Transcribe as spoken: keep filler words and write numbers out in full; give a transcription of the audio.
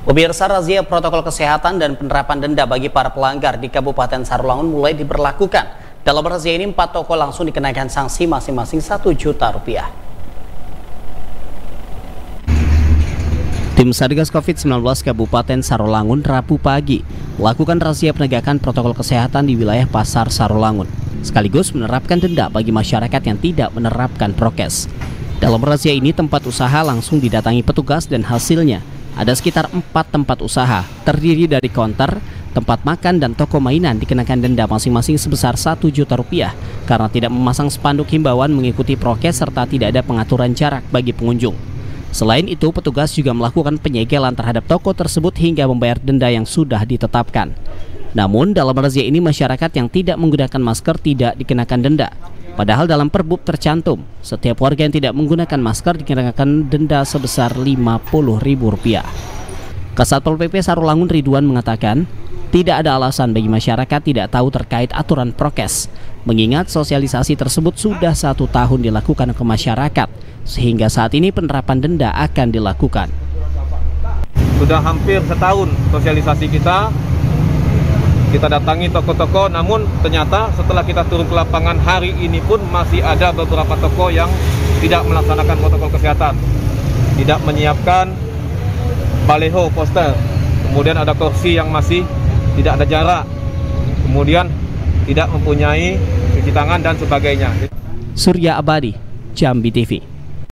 Pemirsa, razia protokol kesehatan dan penerapan denda bagi para pelanggar di Kabupaten Sarolangun mulai diberlakukan. Dalam razia ini, empat toko langsung dikenakan sanksi masing-masing satu juta rupiah. Tim Satgas COVID sembilan belas Kabupaten Sarolangun Rabu pagi melakukan razia penegakan protokol kesehatan di wilayah Pasar Sarolangun, sekaligus menerapkan denda bagi masyarakat yang tidak menerapkan prokes. Dalam razia ini, tempat usaha langsung didatangi petugas dan hasilnya ada sekitar empat tempat usaha, terdiri dari konter, tempat makan, dan toko mainan dikenakan denda masing-masing sebesar satu juta rupiah karena tidak memasang spanduk himbauan mengikuti prokes serta tidak ada pengaturan jarak bagi pengunjung. Selain itu, petugas juga melakukan penyegelan terhadap toko tersebut hingga membayar denda yang sudah ditetapkan. Namun, dalam razia ini masyarakat yang tidak menggunakan masker tidak dikenakan denda. Padahal dalam Perbub tercantum, setiap warga yang tidak menggunakan masker dikenakan denda sebesar lima puluh ribu rupiah. Kasatpol P P Sarolangun Ridwan mengatakan, tidak ada alasan bagi masyarakat tidak tahu terkait aturan prokes, mengingat sosialisasi tersebut sudah satu tahun dilakukan ke masyarakat, sehingga saat ini penerapan denda akan dilakukan. Sudah hampir setahun sosialisasi kita, kita datangi toko-toko, namun ternyata setelah kita turun ke lapangan hari ini pun masih ada beberapa toko yang tidak melaksanakan protokol kesehatan, tidak menyiapkan baleho poster, kemudian ada kursi yang masih tidak ada jarak, kemudian tidak mempunyai cuci tangan dan sebagainya. Surya Abadi, Jambi T V.